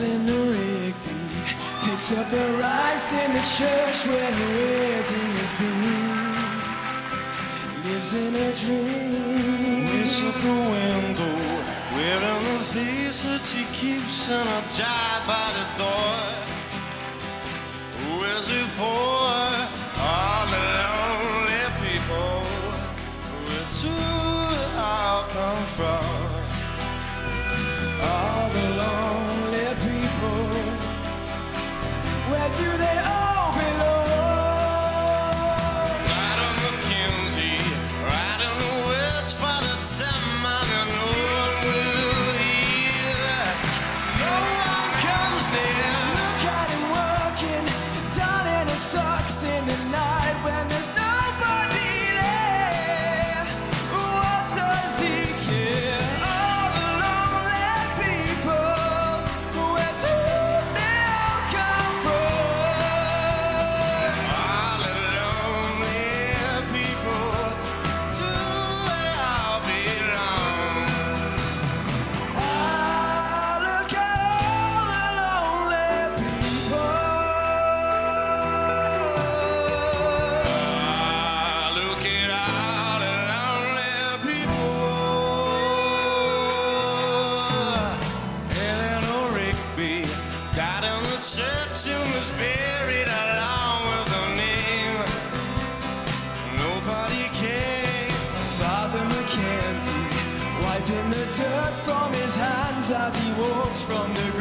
Eleanor Rigby picks up the rice in the church where her wedding has been. Lives in a dream. Waits at the window, wearing the face that she keeps in a jar by the door. Who is it for? All the lonely people. Where do all come from? All the lonely people, where do they all belong? Ryder Mackenzie, writing the words for the sermon, and no one will hear. No one comes near. Look at him working, down in his socks in the night when there's nobody there. What does he care? All the lonely people, where do they all come from? All the lonely people, do they all belong? Ah, look at all the lonely people. Look at all the lonely people. Eleanor Rigby died in the church and was buried along with her name. Nobody came. Father Mackenzie wiping the dirt from his hands as he walks from the